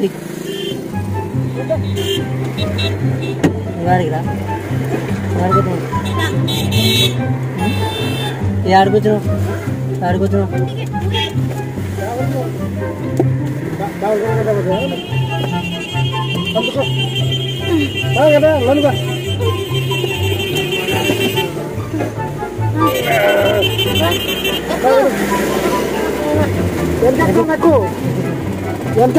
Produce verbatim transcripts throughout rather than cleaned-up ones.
వాడికి రా ఆడుకోతున్నావు ఏ ఆడుకొచ్చినావు ఆడుకొచ్చినావు నాకు ఎంత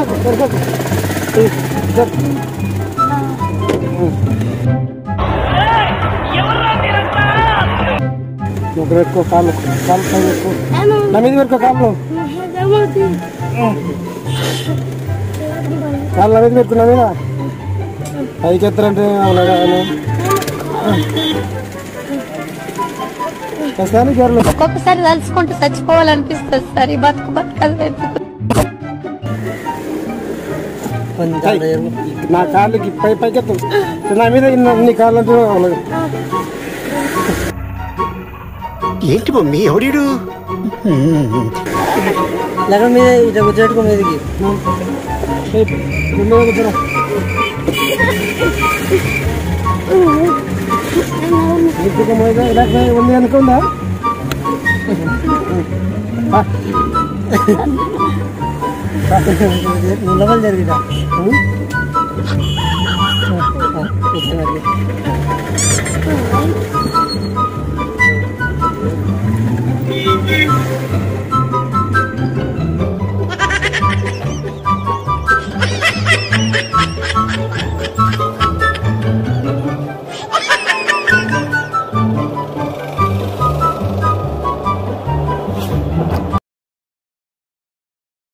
పెట్టుకో కాళ్ళు కాళ్ళు పై పెట్టుకో నా మీద పెట్టుకో కాళ్ళు కాళ్ళు నా మీద పెట్టుకున్నా మీద పైకి ఎత్తారంటే ఒక్కొక్కసారి తలుచుకుంటూ చచ్చిపోవాలనిపిస్తుంది సార్ ఈ బతుకు బతకదు నా కాళ్ళకి పై పైకి ఎత్తాం నా మీద ఇన్ని కాళ్ళు అంటే ఏంటి మమ్మీ ఎవడీడు లగన్ మీద ఇట్లా కూర్చోట్టుకో మీదకి ఉంది అనుకుందా నిలబడి జరిగిదా మరి